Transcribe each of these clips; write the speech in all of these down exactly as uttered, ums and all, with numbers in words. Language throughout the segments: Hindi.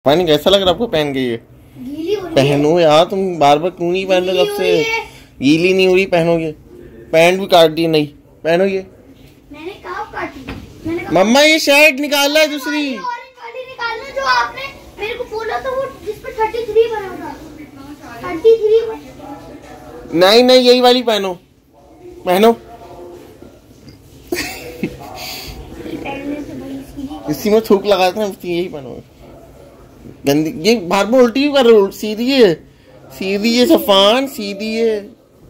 पानी कैसा लग रहा है आपको पहन के? ये गीली हो रही है। पहनो यार, तुम बार बार क्यों नहीं पहन रहे? कब से गीली नहीं हो रही? पहनोगे? पैंट भी काट दी। नहीं पहनोगे? मैंने कब काटी? मैंने कहा मम्मा ये शर्ट निकालना है दूसरी। ऑरेंज वाली निकालना जो आपने मेरे को बोला था, वो जिस पे तैंतीस बना था। तैंतीस नहीं नहीं, यही वाली पहनो। पहनो। इसी में थूक लगाते हैं, यही पहनो। गंदी ये बार बार उल्टी भी कर रहे हो। सीधी है, सीधी है सफान, सीधी है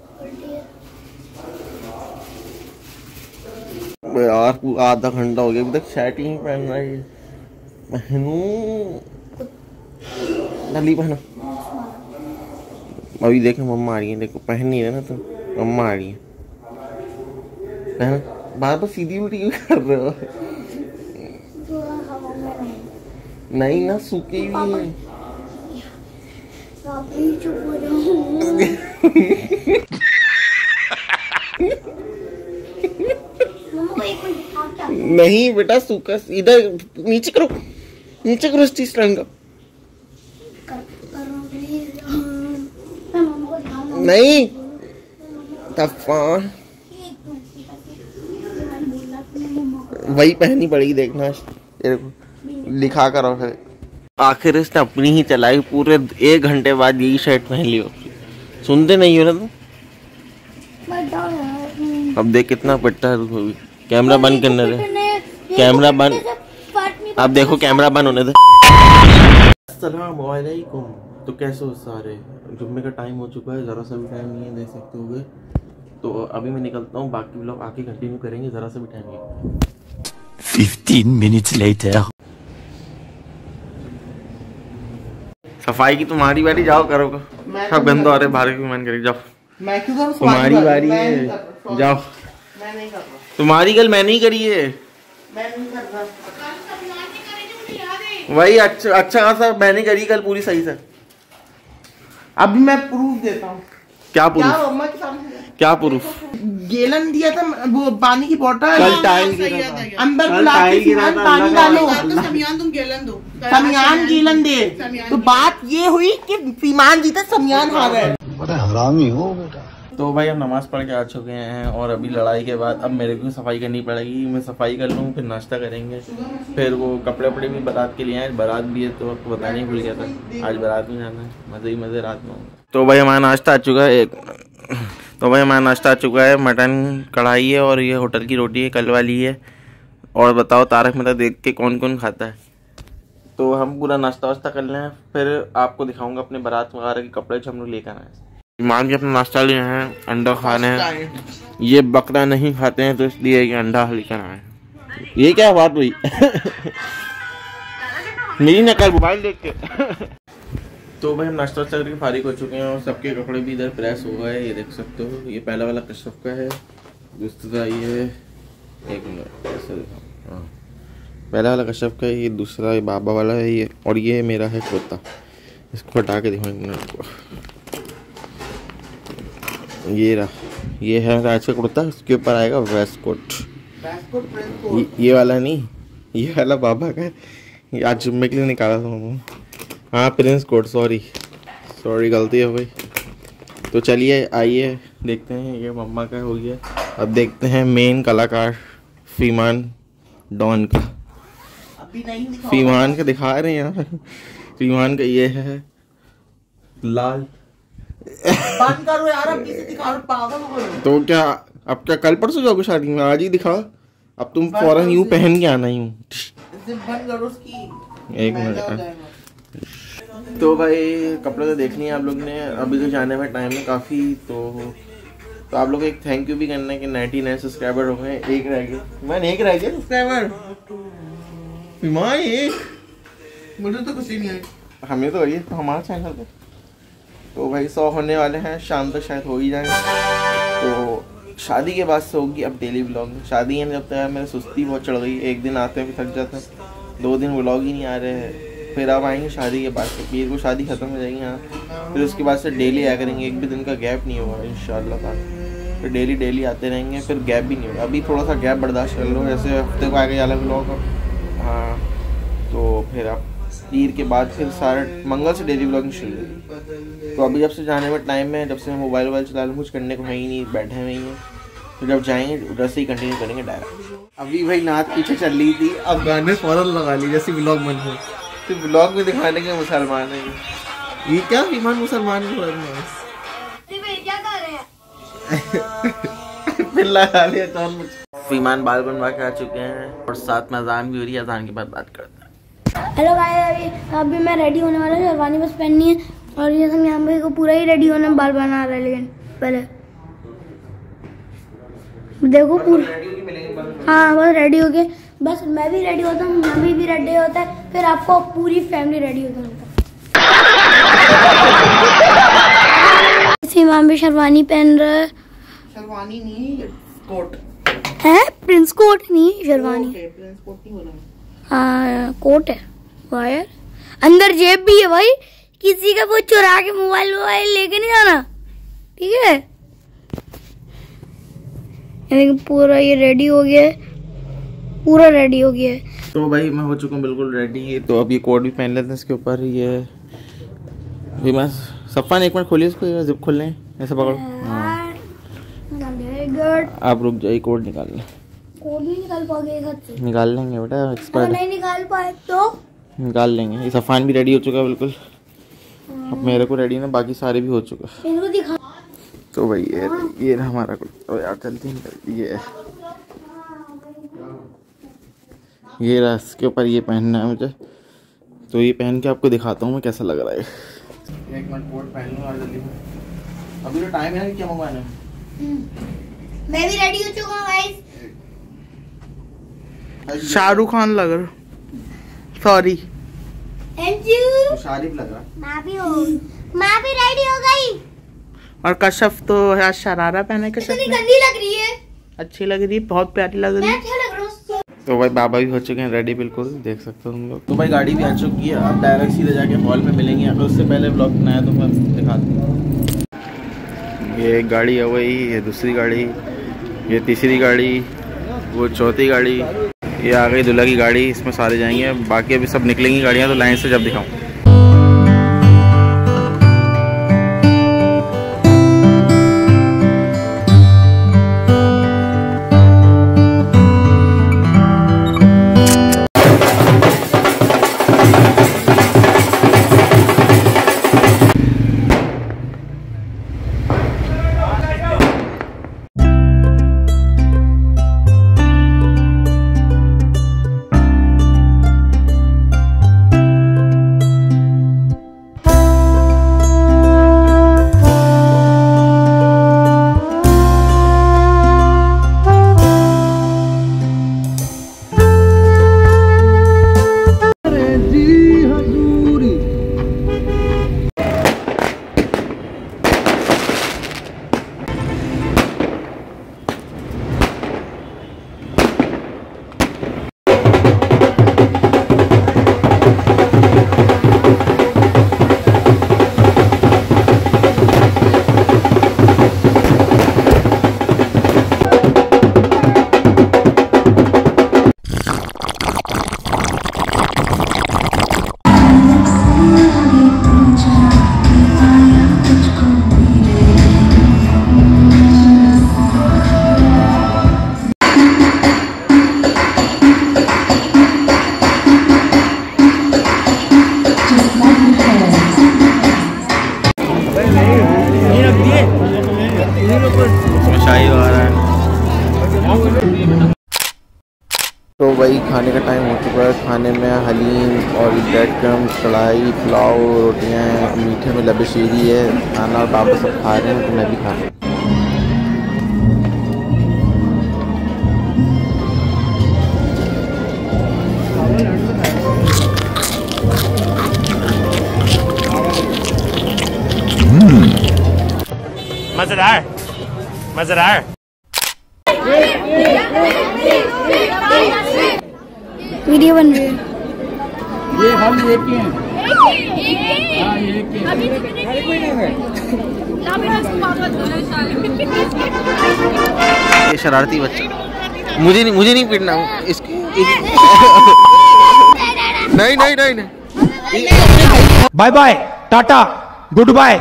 यार। आधा घंटा हो गया अभी तक शर्ट ही नहीं पहन रहा है। पहनू जल्दी पहनो। अभी देखो मम्मा आ रही है, देखो पहन नहीं रहे ना तो मम्मा आ रही है। पहनो। बार बार सीधी उल्टी क्यों कर रहे हो? नहीं ना, सूखे भी है। नहीं बेटा, सूखा। इधर नीचे करो, नीचे करो स्टिच का। नहीं तफान वही पहननी पड़ेगी, देखना लिखा करो। फिर आखिर इसने अपनी ही चलाई, पूरे एक घंटे बाद यही शर्ट पहन लियो। सुनते नहीं हो ना तुम? अब देख कितना पिटता है तू। कैमरा बंद करने दे, कैमरा बंद। अब देखो कैमरा बंद होने दे। अस्सलाम वालेकुम। तो कैसे हो सारे? जुम्मे का टाइम हो चुका है, ज़रा सा भी टाइम नहीं है, देख सकते होगे। तो अभी मैं निकलता हूँ, बाकी लोग आके कंटिन्यू करेंगे, ज़रा सा भी टाइम नहीं। Fifteen minutes later. सफाई की तुम्हारी बारी, जाओ करो। सब गंदा आ रहे, बाहर की मन करेगी। जाओ, मैं क्यों करूं? तुम्हारी बारी है, जाओ। मैं नहीं कर रहा। तुम्हारी कल मैं नहीं करी है। मैं नहीं कर रहा। वही अच्छा अच्छा खासा मैंने करी कल पूरी सही से। अभी मैं प्रूफ देता हूँ। क्या प्रूफ? क्या मम्मा के सामने क्या प्रूफ? गैलन दिया था वो पानी की बोतल। कल टाइल गिरा था। अंदर बुला के सिवान पानी डालो। समियान तुम गैलन दो। समियान गैलन दे। तो बात ये हुई कि फीमान जीता, समियान हार गए। बड़ा हरामी हो बेटा। तो भाई हम नमाज पढ़ के आ चुके हैं और अभी लड़ाई के बाद अब मेरे को सफाई करनी पड़ेगी। मैं सफाई कर लूँ, फिर नाश्ता करेंगे, फिर वो कपड़े वपड़े भी बारात के लिए आए। बारात भी है तो आपको बताने ही भूल गया था, आज बारात में जाना है। मज़े ही मज़े रात में होंगे। तो भाई हमारा नाश्ता आ चुका है। एक तो भाई हमारा नाश्ता आ चुका है। मटन कढ़ाई है और ये होटल की रोटी है, कल वाली है। और बताओ तारक मेहता देख के कौन कौन खाता है। तो हम पूरा नाश्ता वास्ता कर लें, फिर आपको दिखाऊंगा अपने बारात वगैरह के कपड़े जो हम लोग लेकर आए। ईमान भी अपना नाश्ता लिए हैं, अंडा खा रहे हैं। ये बकरा नहीं खाते हैं तो इसलिए ये अंडा लेकर आए। ये क्या बात हुई? मेरी नकल मोबाइल देख के। तो भाई हम नाश्ता वास्ता करके फारिग हो चुके हैं और सबके कपड़े भी इधर प्रेस हो गए, ये देख सकते हो। ये पहला वाला कश्यप का है, दूसरा ये एक मिनट ऐसा दिखाओ। हाँ, पहला वाला कश्यप का है, ये दूसरा ये बाबा वाला है ये, और ये मेरा है कुर्ता। इसको हटा के दिखाओ एक मिनट। ये रहा, ये है राज का कुर्ता, उसके ऊपर आएगा वेस्ट कोट। ये, ये वाला नहीं, ये वाला बाबा का है, ये आज जुम्मे के लिए निकाला था मैं। हाँ प्रिंस कोट, सॉरी सॉरी गलती है भाई। तो चलिए आइए देखते हैं, ये मम्मा का हो गया। अब देखते हैं मेन कलाकार फीमान डॉन का। अभी नहीं दिखा। फीमान का दिखा रहे हैं यार। फीमान का ये है लाल। बंद करो यार, अब किसे दिखा रहे, पागल हो गए। तो क्या अब क्या कल परसों जाओगे शादी में? आज ही दिखा। अब तुम फौरन यूं पहन के आना ही हूँ। बंद करो उसकी। एक मिनट। तो भाई कपड़े तो देख लिए आप लोग ने, अभी तो जाने में टाइम है काफ़ी। तो तो आप लोग एक थैंक यू भी करना है कि नाइन्टी नाइन सब्सक्राइबर हो गए, एक रह गए। मैंने एक रह गया सब्सक्राइबर। एक मुझे तो कुछ ही नहीं है। हमें तो वही तो हमारा चैनल पे। तो भाई सौ होने वाले हैं, शाम तक शायद हो ही जाए। तो शादी के बाद से होगी अब डेली व्लॉग। शादी है जब तक मेरे सुस्ती बहुत चढ़ गई, एक दिन आते हैं फिर थक जाते हैं, दो दिन व्लॉग ही नहीं आ रहे हैं। फिर अब आएंगे शादी के बाद से, पीर को शादी ख़त्म हो जाएगी यहाँ, फिर उसके बाद से डेली आया करेंगे। एक भी दिन का गैप नहीं होगा इंशाल्लाह ताला। फिर डेली डेली आते रहेंगे, फिर गैप भी नहीं होगा। अभी थोड़ा सा गैप बर्दाश्त कर लो, जैसे हफ्ते को आगे जाला व्लॉग। हाँ तो फिर आप ईद के बाद फिर सारा मंगल से डेली ब्लॉगिंग शुरू हुई। तो अभी जब से जाने में टाइम है, जब से मैं मोबाइल वोबाइल चला लूँ, कुछ करने को है ही नहीं, बैठे हुए ही हैं। तो जब जाएंगे उधर से ही कंटिन्यू करेंगे डायरेक्ट। अभी भाई नाच पीछे चल रही थी, अब गाने फौरन लगा ली जैसे ब्लॉग बन गए। तो ब्लॉग में दिखाने के मुसलमान है ये क्या ईमान मुसलमान क्या कर रहे हैं? फिर लगा लिया तो ईमान बाल बनवा के आ चुके हैं और साथ में अजान भी हो रही है। अजान के बाद बात करते हैं। हेलो गाइस, अभी अभी मैं रेडी होने वाला हूँ। शेरवानी बस पहननी है और ये सब यहाँ पे को पूरा ही रेडी होने में बाल बना रहा है। लेकिन पहले देखो पूरा, हाँ बस रेडी हो गए। बस मैं भी रेडी होता हूँ, मम्मी भी रेडी होता है, फिर आपको पूरी फैमिली रेडी होता है। इमाम भी शेरवानी पहन रहा है। शेरवानी नहीं, कोट है, प्रिंस कोट नहीं, शेरवानी। प्रिंस कोट नहीं बोला, हाँ कोट है वायर। अंदर जेब भी है भाई, किसी का वो चुरा के मोबाइल वोबाइल लेके नहीं जाना, ठीक है। पूरा ये रेडी हो गया है, पूरा रेडी हो गया है। तो भाई मैं हो चुका हूँ बिल्कुल रेडी। तो अब ये कोट भी पहन लेते हैं इसके ऊपर। ये भी मैं सफ़ा एक मिनट खोलिए इसको, जिप खोल लें, ऐसा पकड़ो। हाँ आप रुक जाइए, कोट निकाल लें। कोट नहीं निकाल पाओगे से? निकाल लेंगे बेटा, एक्सपर्ट। नहीं निकाल पाए तो निकाल लेंगे। ये सफ़ान भी रेडी हो चुका है बिल्कुल। अब मेरे को रेडी ना, बाकी सारे भी हो चुका है। इनको दिखा। तो भाई ये ये ना हमारा कुछ यार चलती है। ये ये रहा, इसके ऊपर ये पहनना है मुझे। तो ये पहन के आपको दिखाता हूँ मैं कैसा लग रहा है। एक मिनट कोट पहन लूँ और जल्दी। अभी तो टाइम है, क्या मंगवाना है। मैं भी रेडी हो चुका हूँ गाइस। शाहरुख खान लग रहा, सॉरी थैंक यू। शारिफ लग रहा। मैं भी हूँ, मैं भी रेडी हो गई। और कशफ तो है, शरारा पहने कशफ इतनी ने। गंदी लग रही है। अच्छी लग रही है, बहुत प्यारी लग रही मैं है। अच्छा लग रहा हूँ। तो भाई बाबा भी हो चुके हैं रेडी बिल्कुल, देख सकते हो तुम लोग। तो भाई गाड़ी भी आ चुकी है, अब डायरेक्ट सीधे जाके हॉल में मिलेंगे। अगर उससे पहले ब्लॉग बनाया तो मैं दिखा दूँ। ये एक गाड़ी है वही, ये दूसरी गाड़ी, ये तीसरी गाड़ी, वो चौथी गाड़ी, ये आ गई दूल्हा की गाड़ी। इसमें सारे जाएंगे, बाकी अभी सब निकलेंगी गाड़ियाँ, तो लाइन से जब दिखाऊँ। तो भाई खाने का टाइम हो चुका है। खाने में हलीम और ब्रेड क्रम्स, कढ़ाई, पुलाव, रोटियाँ, मीठे में लबेशीरी है खाना, और बाबा सब खा रहे हैं तो मैं भी खा रहा हूँ। मजेदार मजेदार। वीडियो बन रही है। ये हम एक ही हैं। हाँ ये एक ही हैं। ये शरारती बच्चा, मुझे नहीं मुझे नहीं पीटना इसकी। नहीं नहीं नहीं नहीं bye bye tata good bye.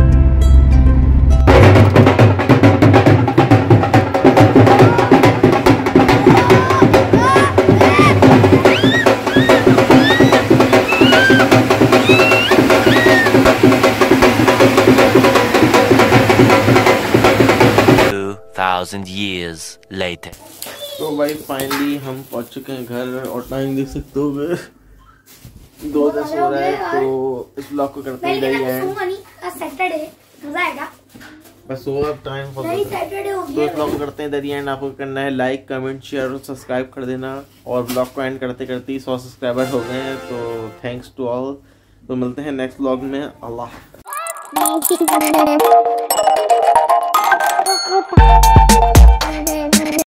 Thousand years later. तो भाई फाइनली हम पहुंच चुके हैं घर और टाइम देख सकते हो दो दस हो रहा है। तो इस ब्लॉग को करते ही गई है सैटरडे मजा आएगा बस वो अब टाइम हो नहीं सैटरडे हो तो गया इस ब्लॉग को करते हैं दरिया एंड आपको करना है लाइक कमेंट शेयर और सब्सक्राइब कर देना। और ब्लॉग को एंड करते करते ही सौ सब्सक्राइबर हो गए हैं तो थैंक्स टू ऑल। तो मिलते हैं नेक्स्ट ब्लॉग में। अल्लाह।